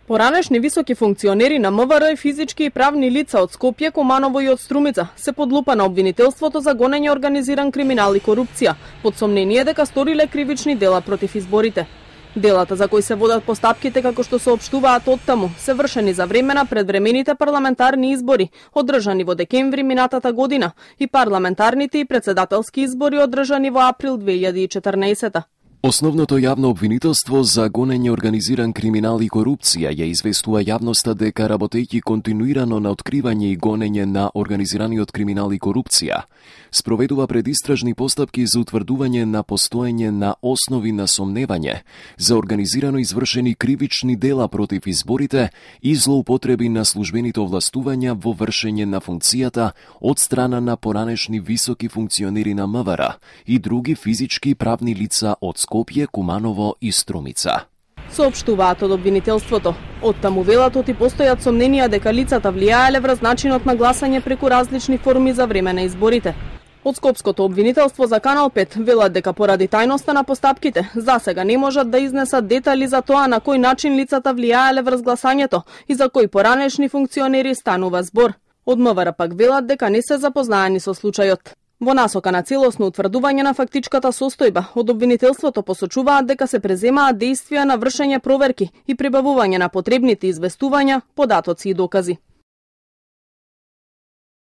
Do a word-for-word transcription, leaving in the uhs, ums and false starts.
Поранешни високи функционери на МВР и физички и правни лица од Скопје, Куманово и од Струмица се под лупа на обвинителството за гонење организиран криминал и корупција, под сомнение дека сториле кривични дела против изборите. Делата за кои се водат постапките, како што соопштуваат оттаму, се вршени за време на предвремените парламентарни избори, одржани во декември минатата година, и парламентарните и председателски избори одржани во април две илјади и четрнаесета. Основното јавно обвинителство за гонење организиран криминал и корупција ја известува јавноста дека работејќи континуирано на откривање и гонење на организираниот криминал и корупција, спроведува предистражни постапки за утврдување на постоење на основи на сомневање за организирано извршени кривични дела против изборите и злоупотреби на службените овластувања во вршење на функцијата од страна на поранешни високи функционери на МВР и други физички и правни лица од Скопје, Куманово и Струмица. Соопштуваат од обвинителството. Оттаму велат и постојат сомненија дека лицата влијаеле врз начинот на гласање преку различни форми за време на изборите. Од Скопското обвинителство за Канал пет велат дека поради тајноста на постапките, засега не можат да изнесат детали за тоа на кој начин лицата влијаеле врз гласањето и за кои поранешни функционери станува збор. Од МВР пак велат дека не се запознаени со случајот. Во насока на целосно утврдување на фактичката состојба, од обвинителството посочуваат дека се преземаат дејствија на вршење проверки и прибавување на потребните известувања, податоци и докази.